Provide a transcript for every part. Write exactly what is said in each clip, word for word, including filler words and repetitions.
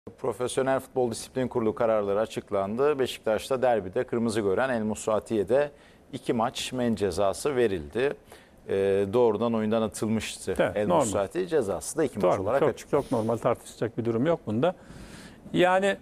Profesyonel Futbol Disiplin Kurulu kararları açıklandı. Beşiktaş'ta derbide kırmızı gören El Musrati'ye de iki maç men cezası verildi. Ee, doğrudan oyundan atılmıştı Evet, El normal. Musrati. Cezası da iki maç Doğru, olarak çok, açıklandı. çok normal, tartışacak bir durum yok bunda. Yani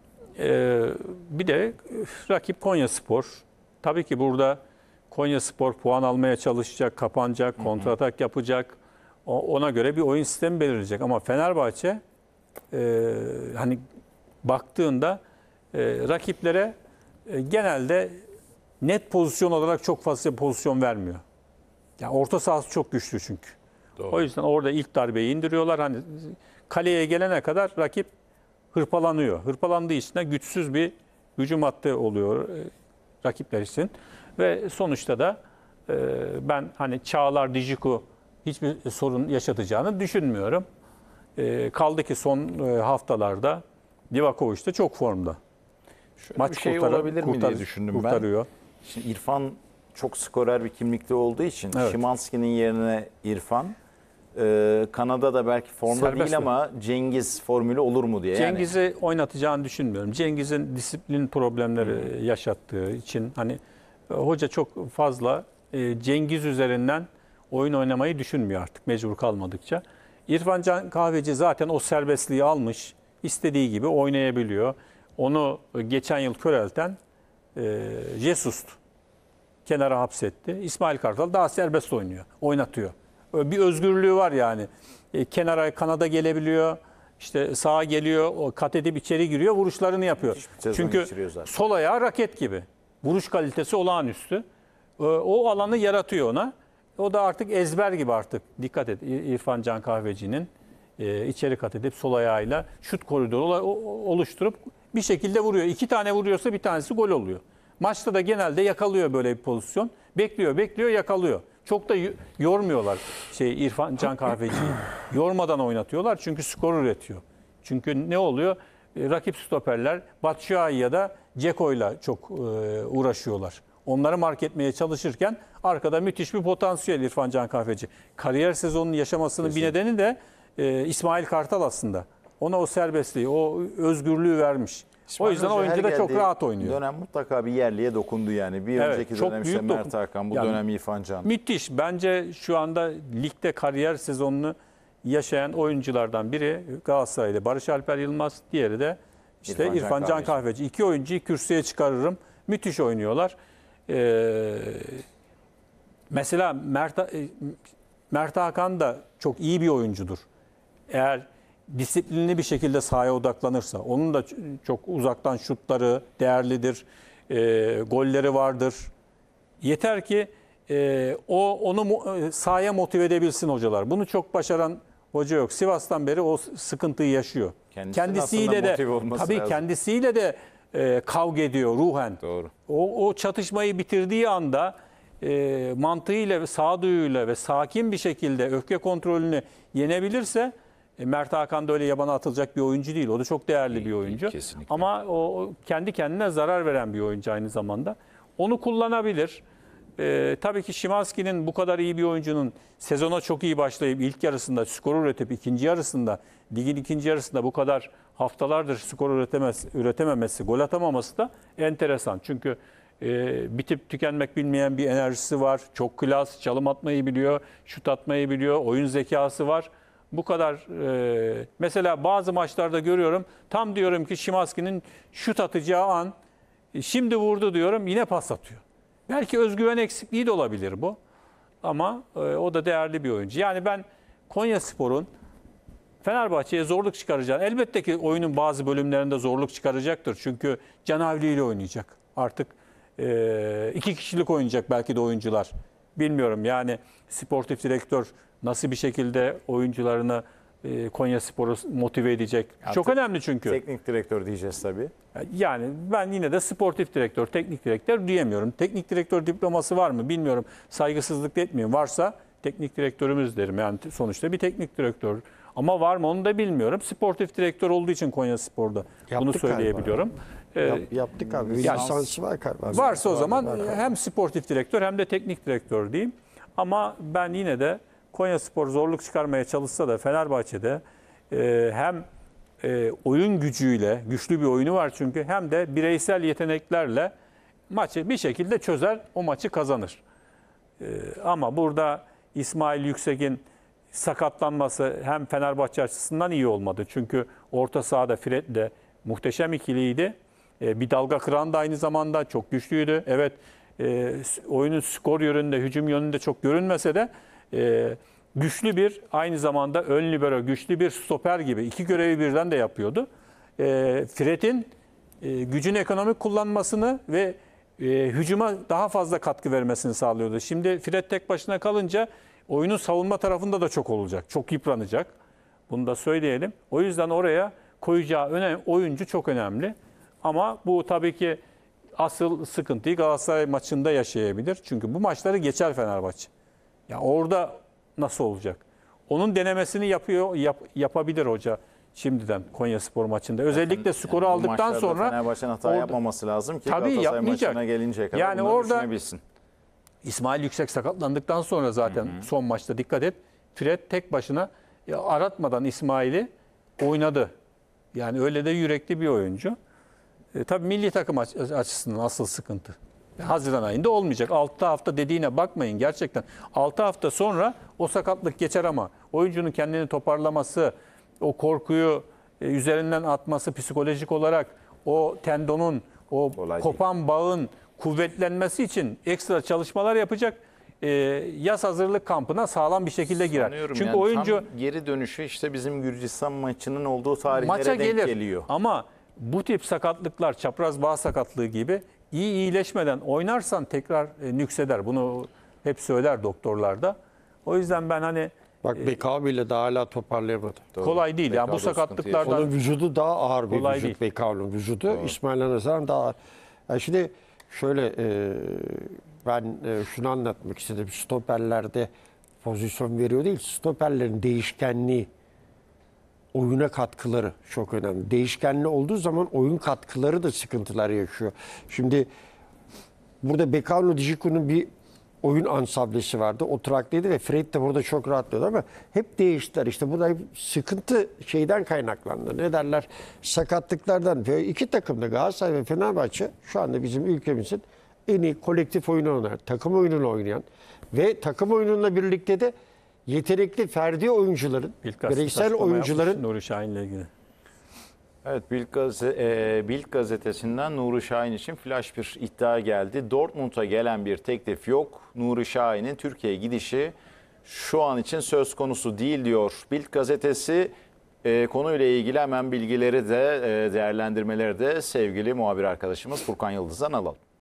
e, bir de rakip Konyaspor. Tabii ki burada Konyaspor puan almaya çalışacak, kapanacak, kontratak yapacak. O, ona göre bir oyun sistemi belirleyecek. Ama Fenerbahçe e, hani baktığında e, rakiplere e, genelde net pozisyon olarak çok fazla pozisyon vermiyor. Yani orta sahası çok güçlü çünkü. Doğru. O yüzden orada ilk darbeyi indiriyorlar. Hani kaleye gelene kadar rakip hırpalanıyor. Hırpalandığı için de güçsüz bir hücum hattı oluyor e, rakipler için. Ve sonuçta da e, ben hani Çağlar, Djiku hiçbir sorun yaşatacağını düşünmüyorum. E, kaldı ki son e, haftalarda Livakovic de çok formda. Şöyle Maç bir şey kurtarı- olabilir mi kurtar- diye düşündüm kurtarıyor. ben. Şimdi İrfan çok skorer bir kimlikte olduğu için Evet. Szymański'nin yerine İrfan, e, Kanada'da belki formda Serbest değil mi? ama Cengiz formülü olur mu diye. Yani Cengiz'i oynatacağını düşünmüyorum. Cengiz'in disiplin problemleri yaşattığı için hani e, hoca çok fazla e, Cengiz üzerinden oyun oynamayı düşünmüyor artık mecbur kalmadıkça. İrfan Can Kahveci zaten o serbestliği almış. İstediği gibi oynayabiliyor. Onu e, geçen yıl körelten e, Jesus'tu. Kenara hapsetti. İsmail Kartal daha serbest oynuyor, oynatıyor. Bir özgürlüğü var yani. E, kenara, kanada gelebiliyor. İşte sağa geliyor, o kat edip içeri giriyor, vuruşlarını yapıyor. Müthiş bir sezon Çünkü geçiriyor zaten. sol ayağı raket gibi. Vuruş kalitesi olağanüstü. E, o alanı yaratıyor ona. O da artık ezber gibi artık. Dikkat et İrfan Can Kahveci'nin e, içeri kat edip sol ayağıyla şut koridoru ola- o- oluşturup bir şekilde vuruyor. İki tane vuruyorsa bir tanesi gol oluyor. Maçta da genelde yakalıyor böyle bir pozisyon. Bekliyor, bekliyor, yakalıyor. Çok da y- yormuyorlar şey İrfan Can Kahveci'yi. Yormadan oynatıyorlar çünkü skor üretiyor. Çünkü ne oluyor? E, rakip stoperler Batshuayi ya da Ceko'yla çok e, uğraşıyorlar. Onları mark etmeye çalışırken arkada müthiş bir potansiyel İrfan Can Kahveci. Kariyer sezonunu yaşamasının Kesinlikle. bir nedeni de e, İsmail Kartal aslında. Ona o serbestliği, o özgürlüğü vermiş. İsmail o yüzden Hoca oyuncu her da çok geldiği rahat oynuyor. dönem mutlaka bir yerliğe dokundu yani. Bir Evet, önceki çok dönem işte büyük Mert dokun- Hakan, bu Yani dönem İrfan Can. Müthiş. Bence şu anda ligde kariyer sezonunu yaşayan oyunculardan biri Galatasaray'da Barış Alper Yılmaz, diğeri de işte İrfan Can İrfan Can Kahveci. Kahveci. İki oyuncuyu kürsüye çıkarırım. Müthiş oynuyorlar. Ee, mesela Mert, e, Mert Hakan da çok iyi bir oyuncudur. Eğer disiplinli bir şekilde sahaya odaklanırsa, onun da çok uzaktan şutları değerlidir, e, golleri vardır. Yeter ki e, o onu mo- e, sahaya motive edebilsin hocalar. Bunu çok başaran hoca yok. Sivas'tan beri o sıkıntıyı yaşıyor. Kendisinin kendisiyle aslında de motive olması tabii lazım. kendisiyle de e, kavga ediyor ruhen. Doğru. O, o çatışmayı bitirdiği anda e, mantığıyla ve sağduyuyla ve sakin bir şekilde öfke kontrolünü yenebilirse e, Mert Hakan da öyle yabana atılacak bir oyuncu değil. O da çok değerli Değil, bir oyuncu. değil, kesinlikle. Ama o o kendi kendine zarar veren bir oyuncu aynı zamanda. Onu kullanabilir. Ee, tabii ki Szymański'nin bu kadar iyi bir oyuncunun sezona çok iyi başlayıp ilk yarısında skor üretip ikinci yarısında ligin ikinci yarısında bu kadar haftalardır skor üretemez, üretememesi, gol atamaması da enteresan. Çünkü e, bitip tükenmek bilmeyen bir enerjisi var. Çok klas, çalım atmayı biliyor, şut atmayı biliyor, oyun zekası var. Bu kadar e, mesela bazı maçlarda görüyorum, tam diyorum ki Szymański'nin şut atacağı an e, şimdi vurdu diyorum, yine pas atıyor. Belki özgüven eksikliği de olabilir bu. Ama e, o da değerli bir oyuncu. Yani ben Konyaspor'un Fenerbahçe'ye zorluk çıkaracağını, elbette ki oyunun bazı bölümlerinde zorluk çıkaracaktır. Çünkü Canavli ile oynayacak. Artık e, iki kişilik oynayacak belki de oyuncular. Bilmiyorum yani sportif direktör nasıl bir şekilde oyuncularını e, Konyaspor'u motive edecek. Artık Çok önemli çünkü. Teknik direktör diyeceğiz tabii. Yani ben yine de sportif direktör, teknik direktör diyemiyorum. Teknik direktör diploması var mı bilmiyorum. Saygısızlık da etmeyeyim. Varsa teknik direktörümüz derim. Yani sonuçta bir teknik direktör. Ama var mı onu da bilmiyorum. Sportif direktör olduğu için Konyaspor'da bunu Yaptık söyleyebiliyorum. Ee, Yap, yaptık abi. Bir yani- lisansı var galiba. varsa o zaman Var, var. hem sportif direktör hem de teknik direktör diyeyim. Ama ben yine de Konyaspor zorluk çıkarmaya çalışsa da Fenerbahçe'de e, hem e, oyun gücüyle, güçlü bir oyunu var çünkü, hem de bireysel yeteneklerle maçı bir şekilde çözer, o maçı kazanır. E, ama burada İsmail Yüksek'in sakatlanması hem Fenerbahçe açısından iyi olmadı. Çünkü orta sahada Fred'le muhteşem ikiliydi. E, bir dalga kıran da aynı zamanda çok güçlüydü. Evet, e, oyunun skor yönünde, hücum yönünde çok görünmese de e, güçlü bir, aynı zamanda ön libero, güçlü bir stoper gibi iki görevi birden de yapıyordu. E, Fred'in e, gücün ekonomik kullanmasını ve e, hücuma daha fazla katkı vermesini sağlıyordu. Şimdi Fred tek başına kalınca oyunun savunma tarafında da çok olacak. Çok yıpranacak. Bunu da söyleyelim. O yüzden oraya koyacağı önem, oyuncu çok önemli. Ama bu tabii ki asıl sıkıntıyı Galatasaray maçında yaşayabilir. Çünkü bu maçları geçer Fenerbahçe. Ya orada nasıl olacak? Onun denemesini yapıyor, yap, yapabilir hoca şimdiden Konyaspor maçında. Özellikle skoru Yani bu aldıktan maçlarda sonra Fenerbahçe'nin hata orada- yapmaması lazım ki Tabii Galatasaray yapmayacak. maçına gelinceye kadar Yani bunları orada- düşünebilsin. İsmail Yüksek sakatlandıktan sonra zaten son maçta dikkat et. Fred tek başına ya, aratmadan İsmail'i oynadı. Yani öyle de yürekli bir oyuncu. E, tabii milli takım aç- açısından asıl sıkıntı. Haziran ayında olmayacak. altı hafta dediğine bakmayın gerçekten. altı hafta sonra o sakatlık geçer ama oyuncunun kendini toparlaması, o korkuyu e, üzerinden atması psikolojik olarak, o tendonun, o Kolay değil. kopan bağın kuvvetlenmesi için ekstra çalışmalar yapacak. E, yaz hazırlık kampına sağlam bir şekilde girer. Sanıyorum Çünkü yani oyuncu tam geri dönüşü işte bizim Gürcistan maçının olduğu tarihlere maça denk gelir. geliyor. Ama bu tip sakatlıklar, çapraz bağ sakatlığı gibi iyi iyileşmeden oynarsan tekrar e, nükseder. Bunu hep söyler doktorlar da. O yüzden ben hani Bak Bekav bile daha hala toparlayamadı. Doğru. kolay değil. Yani bu Bekado sıkıntı sakatlıklardan Onun vücudu daha ağır bir Kolay vücut değil. Bekav'ın vücudu. İsmail'e nazaran daha ağır. Yani şimdi şöyle e, ben e, şunu anlatmak istedim. Stoperlerde pozisyon veriyor değil. Stoperlerin değişkenliği, oyuna katkıları çok önemli. Değişkenli olduğu zaman oyun katkıları da sıkıntılar yaşıyor. Şimdi burada Bekav'la Dijiku'nun bir oyun ansamblesi vardı. Oturaklıydı ve Fred de burada çok rahatlıyordu ama hep değiştiler. İşte burada hep sıkıntı şeyden kaynaklandı. Ne derler? Sakatlıklardan. Ve iki takım da Galatasaray ve Fenerbahçe şu anda bizim ülkemizin en iyi kolektif oyunu oynayan, takım oyununu oynayan ve takım oyunuyla birlikte de yetenekli ferdi oyuncuların, Bild gazetesi bireysel açıklama oyuncuların yapmış Nuri Şahin'le ilgili. Evet, Bild, Gazete, e, Bild gazetesinden Nuri Şahin için flash bir iddia geldi. Dortmund'a gelen bir teklif yok. Nuri Şahin'in Türkiye'ye gidişi şu an için söz konusu değil diyor. Bild gazetesi e, konuyla ilgili hemen bilgileri de e, değerlendirmeleri de sevgili muhabir arkadaşımız Furkan Yıldız'dan alalım.